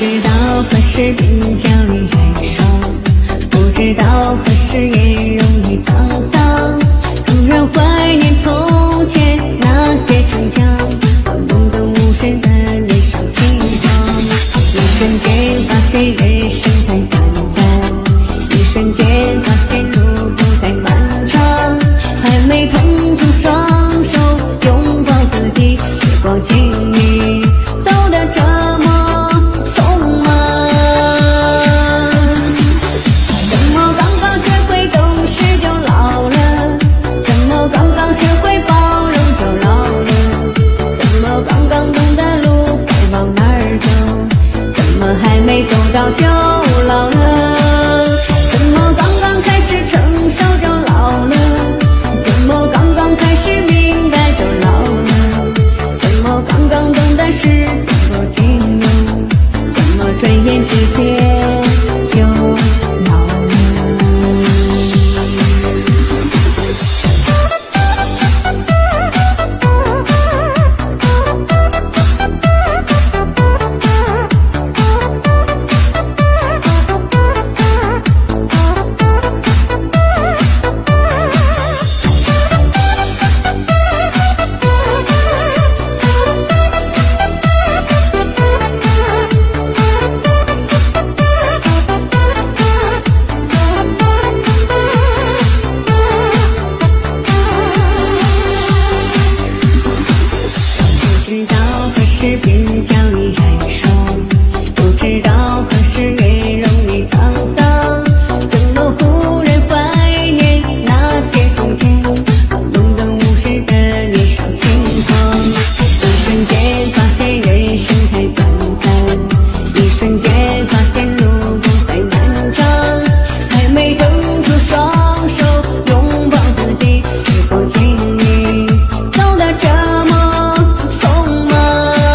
知道何时鬓角已染霜，不知道何时也容易沧桑。突然怀念从前那些逞强和懵懂无知的年少轻狂。一瞬间发现人生太短暂，一瞬间发现路不再漫长。还没腾出双手拥抱自己，时光轻易走得这么匆忙。怎么刚刚学会懂事就老了？怎么刚刚学会包容就老了？怎么刚刚懂得路该往哪儿走？怎么还没走到就老了？怎么刚刚开始成熟就老了？怎么刚刚开始明白就老了？怎么刚刚懂得是自作金牛？怎么转眼之间就老了？鬓角已染霜，不知道何时也容易沧桑。怎么忽然怀念那些从前懵懂无知的年少轻狂？一瞬间发现人生太短暂，一瞬间发现路不再漫长。还没腾出双手拥抱自己，时光轻易走得这么匆忙。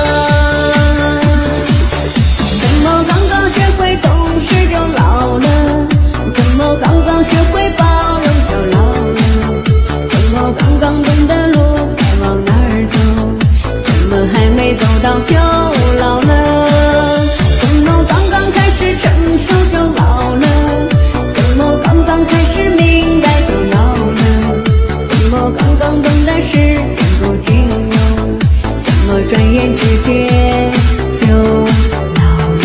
学会包容就老了，怎么刚刚懂得路该往哪儿走？怎么还没走到就老了？怎么刚刚开始成熟就老了？怎么刚刚开始明白就老了？怎么刚刚懂得是自作金牛？怎么转眼之间就老了？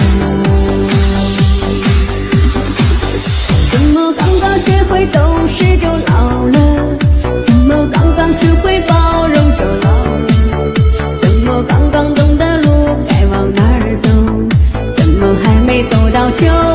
怎么刚刚学会懂事就老了？怎么刚刚学会包容就老了？怎么刚刚懂得路该往哪儿走？怎么还没走到就